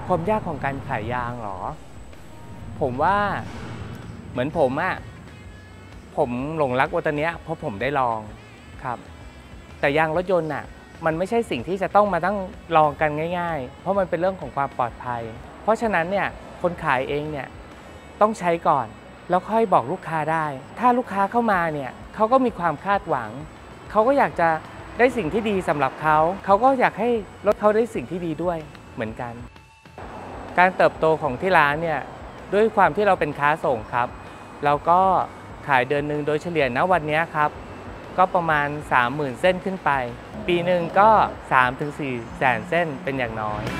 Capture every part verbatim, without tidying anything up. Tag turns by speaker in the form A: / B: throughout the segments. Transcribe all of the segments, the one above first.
A: ความยากของการขายยางเหรอผมว่าเหมือนผมอะผมหลงรักโอตาเนี้ยเพราะผมได้ลองครับแต่ยางรถยนต์น่ะมันไม่ใช่สิ่งที่จะต้องมาตั้งลองกันง่ายๆเพราะมันเป็นเรื่องของความปลอดภัยเพราะฉะนั้นเนี่ยคนขายเองเนี่ยต้องใช้ก่อนแล้วค่อยบอกลูกค้าได้ถ้าลูกค้าเข้ามาเนี่ยเขาก็มีความคาดหวังเขาก็อยากจะได้สิ่งที่ดีสำหรับเขาเขาก็อยากให้รถเขาได้สิ่งที่ดีด้วยเหมือนกันการเติบโตของที่ร้านเนี่ยด้วยความที่เราเป็นค้าส่งครับเราก็ขายเดือนหนึ่งโดยเฉลี่ยณวันนี้ครับก็ประมาณ สามหมื่น เส้นขึ้นไปปีหนึ่งก็ สามถึงสี่ แสนเส้นเป็นอย่างน้อย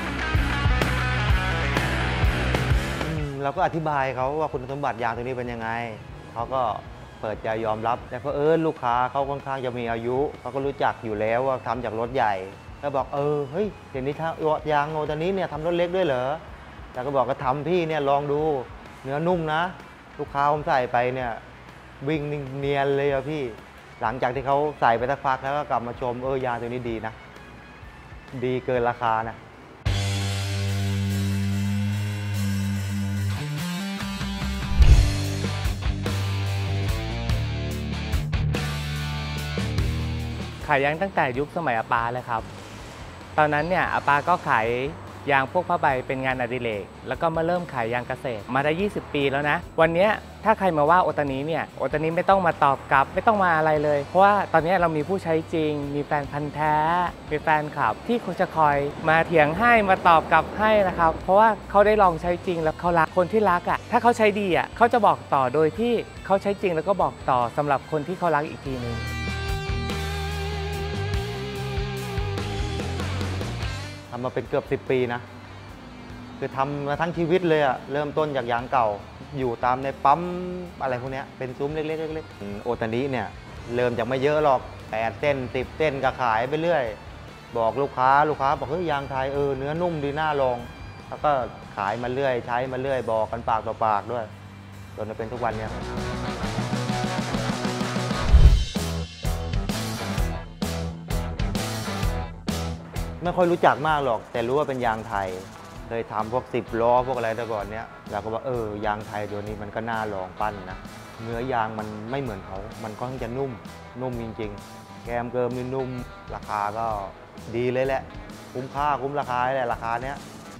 B: เราก็อธิบายเขาว่าคุณสมบัติยางตัวนี้เป็นยังไงเขาก็เปิดใจยอมรับแต่เพราะเออลูกค้าเขาค่อนข้างจะมีอายุเขาก็รู้จักอยู่แล้วว่าทำจากรถใหญ่แล้วบอกเออเฮ้ยเดี๋ยวนี้ถ้ายางโอตานี้เนี่ยทำรถเล็กด้วยเหรอแล้วก็บอกก็ทำพี่เนี่ยลองดูเนื้อนุ่มนะลูกค้าผมใส่ไปเนี่ยวิ่งเนียนเลยอะพี่หลังจากที่เขาใส่ไปสักพักแล้วก็กลับมาชมเออยางตัวนี้ดีนะดีเกินราคานะ
A: ขายยางตั้งแต่ยุคสมัยอาปาเลยครับตอนนั้นเนี่ยอาปาก็ขายยางพวกผ้าใบเป็นงานอดิเรกแล้วก็มาเริ่มขายยางเกษตรมาได้ยี่สิบปีแล้วนะวันนี้ถ้าใครมาว่าโอตานี้เนี่ยโอตานี้ไม่ต้องมาตอบกลับไม่ต้องมาอะไรเลยเพราะว่าตอนนี้เรามีผู้ใช้จริงมีแฟนพันธ์แท้มีแฟนคลับที่เขาจะคอยมาเถียงให้มาตอบกลับให้นะครับเพราะว่าเขาได้ลองใช้จริงแล้วเขารักคนที่รักอ่ะถ้าเขาใช้ดีอ่ะเขาจะบอกต่อโดยที่เขาใช้จริงแล้วก็บอกต่อสำหรับคนที่เขารักอีกทีนึง
B: ทำมาเป็นเกือบสิบปีนะคือทำมาทั้งชีวิตเลยอะเริ่มต้นจากยางเก่าอยู่ตามในปั๊มอะไรพวกนี้เป็นซุ้มเล็กๆเล็กๆโอตานี้เนี่ยเริ่มจากไม่เยอะหรอกแปดเส้นสิบเส้นก็ขายไปเรื่อยบอกลูกค้าลูกค้าบอกเฮ้ยยางไทยเออเนื้อนุ่มดีน่าลองแล้วก็ขายมาเรื่อยใช้มาเรื่อยบอกกันปากต่อปากด้วยจนมาเป็นทุกวันนี้ไม่ค่อยรู้จักมากหรอกแต่รู้ว่าเป็นยางไทยเคยทำพวกสิบล้อพวกอะไรแต่ก่อนเนี้ยเราก็ว่าเออยางไทยตัวนี้มันก็น่าลองปั้นนะเนื้อยางมันไม่เหมือนเขามันก็จะนุ่มนุ่มจริงๆแกมเกิมนี่นุ่มราคาก็ดีเลยแหละคุ้มค่าคุ้มราคาแหละราคาเนี้ย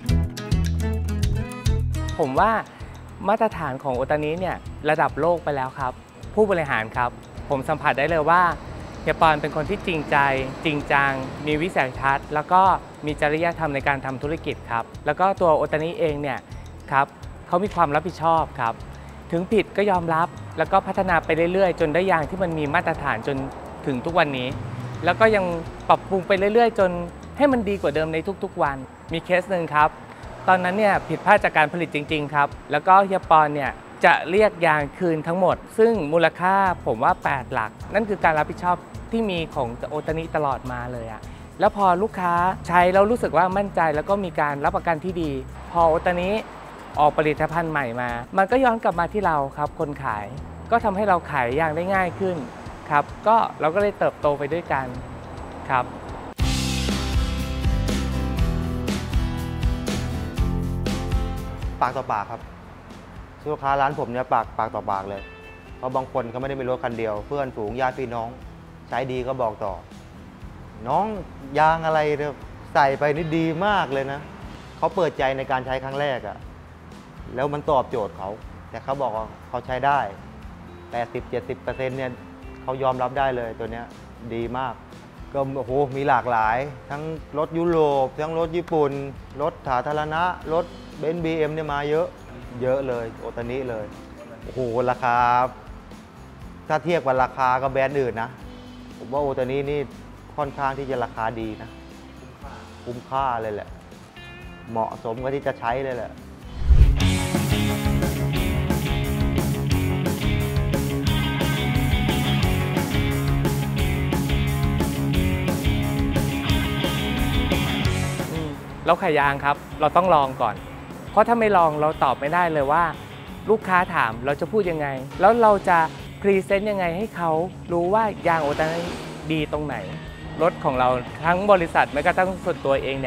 A: ผมว่ามาตรฐานของโอตานี้เนี่ยระดับโลกไปแล้วครับผู้บริหารครับผมสัมผัสได้เลยว่าเฮียปอนเป็นคนที่จริงใจจริงจังมีวิสัยทัศน์แล้วก็มีจริยธรรมในการทำธุรกิจครับแล้วก็ตัวโอตานี้เองเนี่ยครับเขามีความรับผิดชอบครับถึงผิดก็ยอมรับแล้วก็พัฒนาไปเรื่อยๆจนได้ยางที่มันมีมาตรฐานจนถึงทุกวันนี้แล้วก็ยังปรับปรุงไปเรื่อยๆจนให้มันดีกว่าเดิมในทุกๆวันมีเคสหนึ่งครับตอนนั้นเนี่ยผิดพลาดจากการผลิตจริงๆครับแล้วก็เฮียปอนเนี่ยจะเรียกยางคืนทั้งหมดซึ่งมูลค่าผมว่าแปดหลักนั่นคือการรับผิดชอบที่มีของโอตานี้ตลอดมาเลยอะแล้วพอลูกค้าใช้แล้วรู้สึกว่ามั่นใจแล้วก็มีการรับประกันที่ดีพอโอตานี้ออกผลิตภัณฑ์ใหม่มามันก็ย้อนกลับมาที่เราครับคนขายก็ทำให้เราขายยางได้ง่ายขึ้นครับก็เราก็เลยเติบโตไปด้วยกันครับ
B: ปากต่อปากครับลูกค้าร้านผมเนี่ยปากปากต่อปากเลยเพราะบางคนเขาไม่ได้มีรถคันเดียวเพื่อนฝูงญาติพี่น้องใช้ดีก็บอกต่อน้องยางอะไรเนี่ยใส่ไปนี่ดีมากเลยนะเขาเปิดใจในการใช้ครั้งแรกอะแล้วมันตอบโจทย์เขาแต่เขาบอกว่าเขาใช้ได้แปดสิบ เจ็ดสิบเปอร์เซ็นต์เนี่ยเขายอมรับได้เลยตัวเนี้ยดีมากก็โอ้โหมีหลากหลายทั้งรถยุโรปทั้งรถญี่ปุ่นรถสาธารณะรถเบนซ์ บี เอ็ม เนี่ยมาเยอะเยอะเลยโอตานี้เลยโอ้โหราคาถ้าเทียบกับราคากับแบรนด์อื่นนะผมว่าโอตานี้นี่ค่อนข้างที่จะราคาดีนะคุ้มค่าเลยแหละเหมาะสมกับที่จะใช้เลยแหละ
A: เราขายยางครับเราต้องลองก่อนเพราะถ้าไม่ลองเราตอบไม่ได้เลยว่าลูกค้าถามเราจะพูดยังไงแล้วเราจะพรีเซนต์ยังไงให้เขารู้ว่ายางโอตานี้ดีตรงไหนรถของเราทั้งบริษัทแม้กระทั่งส่วนตัวเองเนี่ย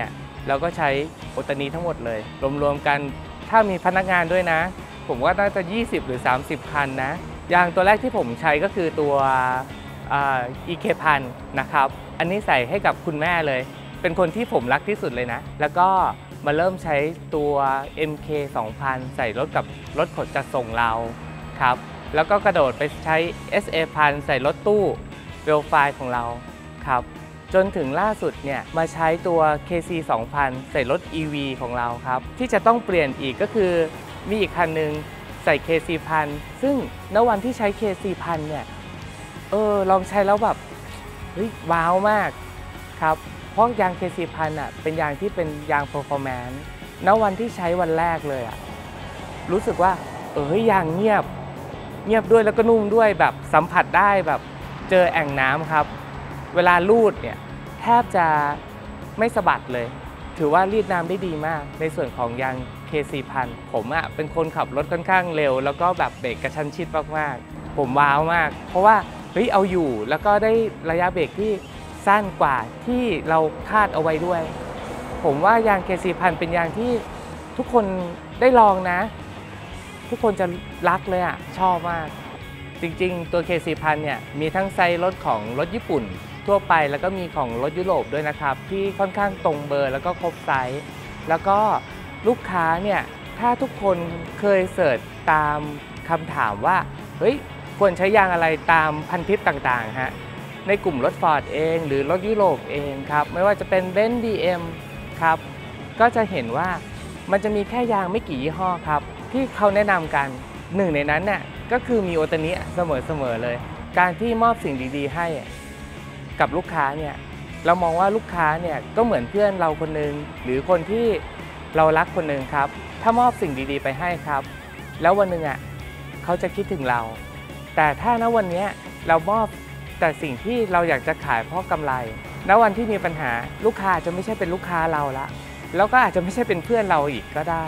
A: แล้วก็ใช้โอตานิทั้งหมดเลยรวมๆกันถ้ามีพนักงานด้วยนะผมว่าน่าจะยี่สิบหรือสามสิบคันนะยางตัวแรกที่ผมใช้ก็คือตัว อี เค พันนะครับอันนี้ใส่ให้กับคุณแม่เลยเป็นคนที่ผมรักที่สุดเลยนะแล้วก็มาเริ่มใช้ตัว เอ็ม เค สองพัน ใส่รถกับรถขนจัดส่งเราครับแล้วก็กระโดดไปใช้ เอส เอ พัน ใส่รถตู้เวลไฟของเราครับจนถึงล่าสุดเนี่ยมาใช้ตัว เค ซี สองพัน ใส่รถ อี วี ของเราครับที่จะต้องเปลี่ยนอีกก็คือมีอีกคันหนึ่งใส่ เค ซี พัน ซึ่งณวันที่ใช้ เค ซี พันเนี่ยเออลองใช้แล้วแบบเฮ้ยว้าวมากครับเพราะยาง เค ซี พันอ่ะเป็นยางที่เป็นยาง performance ณวันที่ใช้วันแรกเลยอ่ะรู้สึกว่าเออยางเงียบเงียบด้วยแล้วก็นุ่มด้วยแบบสัมผัสได้แบบเจอแอ่งน้ำครับเวลาลูดเนี่ยแทบจะไม่สะบัดเลยถือว่ารีดน้ำได้ดีมากในส่วนของยาง เค ซี พัน ผมอ่ะเป็นคนขับรถค่อนข้างเร็วแล้วก็แบบเบรกกระชั้นชิดมากๆผมว้าวมากเพราะว่าเฮ้ยเอาอยู่แล้วก็ได้ระยะเบรกที่สั้นกว่าที่เราคาดเอาไว้ด้วยผมว่ายาง เค ซี พัน เป็นยางที่ทุกคนได้ลองนะทุกคนจะรักเลยอ่ะชอบมากจริงๆตัว เค ซี พัน เนี่ยมีทั้งไซส์รถของรถญี่ปุ่นทั่วไปแล้วก็มีของรถยุโรปด้วยนะครับที่ค่อนข้างตรงเบอร์แล้วก็ครบไซส์แล้วก็ลูกค้าเนี่ยถ้าทุกคนเคยเสิร์ชตามคำถามว่าเฮ้ยควรใช้ยางอะไรตามพันทิปต่างๆฮะในกลุ่มรถ Ford เองหรือรถยุโรปเองครับไม่ว่าจะเป็น เบนซ์ บี เอ็ม ครับก็จะเห็นว่ามันจะมีแค่ยางไม่กี่ยี่ห้อครับที่เขาแนะนำกันหนึ่งในนั้นเนี่ยก็คือมีโอตานิเสมอๆเลยการที่มอบสิ่งดีๆให้กับลูกค้าเนี่ยเรามองว่าลูกค้าเนี่ยก็เหมือนเพื่อนเราคนนึงหรือคนที่เรารักคนนึงครับถ้ามอบสิ่งดีๆไปให้ครับแล้ววันหนึ่งอ่ะเขาจะคิดถึงเราแต่ถ้าณวันนี้เรามอบแต่สิ่งที่เราอยากจะขายเพราะกำไรณวันที่มีปัญหาลูกค้าจะไม่ใช่เป็นลูกค้าเราละแล้วก็อาจจะไม่ใช่เป็นเพื่อนเราอีกก็ได้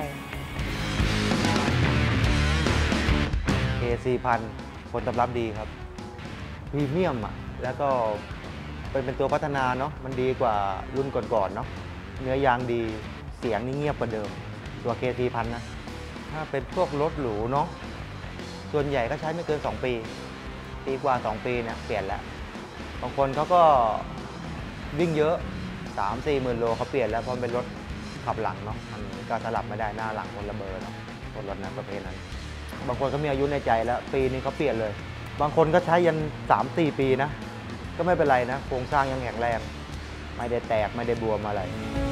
B: เค ซี พัน ผลตอบรับดีครับพรีเมียมอ่ะแล้วก็เป็นเป็นตัวพัฒนาเนาะมันดีกว่ารุ่นก่อนๆเนาะเนื้อยางดีเสียงนี่เงียบกว่าเดิมตัว เค ซี พัน นะถ้าเป็นพวกรถหรูเนาะส่วนใหญ่ก็ใช้ไม่เกินสองปีปีกว่าสองปีเนี่ยเปลี่ยนแล้วบางคนเขาก็วิ่งเยอะ สามสี่หมื่นโลเขาเปลี่ยนแล้วเพราะเป็นรถขับหลังเนาะมันก็สลับไม่ได้หน้าหลังคนละเบอร์เนาะรถนั้นประเภทนั้นบางคนก็มีอายุในใจแล้วปีนึงเขาเปลี่ยนเลยบางคนก็ใช้ยัน สามสี่ ปีนะก็ไม่เป็นไรนะโครงสร้างยังแข็งแรงไม่ได้แตกไม่ได้บวมอะไร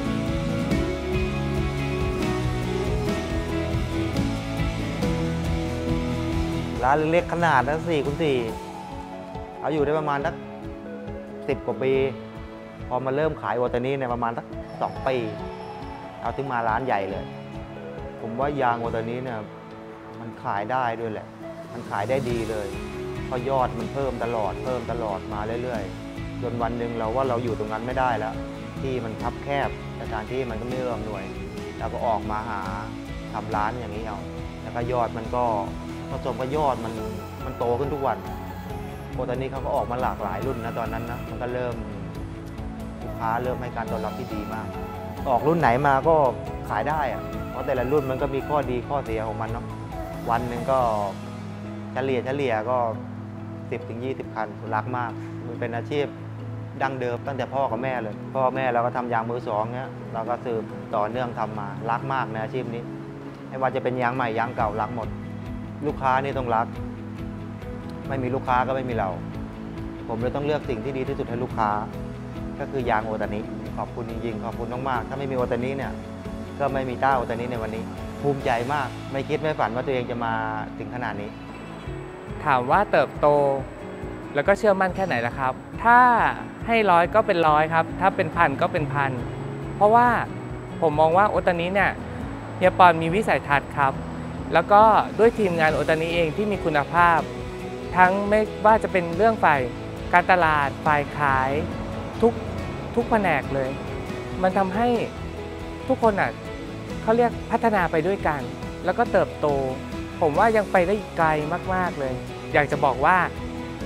B: ร้านเล็กขนาดนั้นสี่คูณสี่เอาอยู่ได้ประมาณสักสิบกว่าปีพอมาเริ่มขายโอตานิเนี่ยประมาณสักสองปีเอาถึงมาร้านใหญ่เลยผมว่ายางโอตานิเนี่ยมันขายได้ด้วยแหละมันขายได้ดีเลยเพราะยอดมันเพิ่มตลอดเพิ่มตลอดมาเรื่อยๆจนวันหนึ่งเราว่าเราอยู่ตรงนั้นไม่ได้แล้วที่มันคับแคบสถานที่มันก็ไม่เอื้ออำนวยเราก็ออกมาหาทำร้านอย่างนี้เอาแล้วก็ยอดมันก็ผสมกับยอดมันมันโตขึ้นทุกวันโอตานิเขาก็ออกมาหลากหลายรุ่นนะตอนนั้นนะมันก็เริ่มลูกค้าเริ่มให้การต้อนรับที่ดีมากออกรุ่นไหนมาก็ขายได้อะเพราะแต่ละรุ่นมันก็มีข้อดีข้อเสียของมันเนาะวันหนึ่งก็เฉลี่ยเฉลี่ยก็ สิบถึงยี่สิบ คันรักมากมันเป็นอาชีพดั้งเดิมตั้งแต่พ่อกับแม่เลยพ่อแม่เราก็ทำยางมือสองเนี้ยเราก็สืบต่อเนื่องทำมารักมากในอาชีพนี้ไม่ว่าจะเป็นยางใหม่ยางเก่ารักหมดลูกค้านี่ต้องรักไม่มีลูกค้าก็ไม่มีเราผมเลยต้องเลือกสิ่งที่ดีที่สุดให้ลูกค้าก็คือยางโอตานิขอบคุณจริงๆขอบคุณมากๆถ้าไม่มีโอตานิเนี่ยก็ไม่มีต้าโอตานิในวันนี้ภูมิใจมากไม่คิดไม่ฝันว่าตัวเองจะมาถึงขนาดนี้
A: ถามว่าเติบโตแล้วก็เชื่อมั่นแค่ไหนล่ะครับถ้าให้ร้อยก็เป็นร้อยครับถ้าเป็นพันก็เป็นพันเพราะว่าผมมองว่าโอตานิเนี่ยเฮียปอนมีวิสัยทัศน์ครับแล้วก็ด้วยทีมงานโอตานิเองที่มีคุณภาพทั้งไม่ว่าจะเป็นเรื่องฝ่ายการตลาดฝ่ายขายทุกทุกแผนกเลยมันทำให้ทุกคนอ่ะเขาเรียกพัฒนาไปด้วยกันแล้วก็เติบโตผมว่ายังไปได้ไกลมากๆเลยอยากจะบอกว่า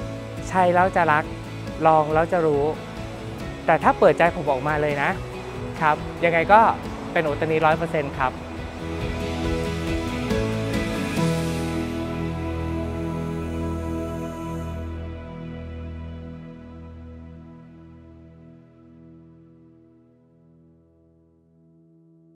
A: ใช้แล้วจะรักลองแล้วจะรู้แต่ถ้าเปิดใจผมออกมาเลยนะครับยังไงก็เป็นโอตานิร้อยเปอร์เซ็นต์ครับ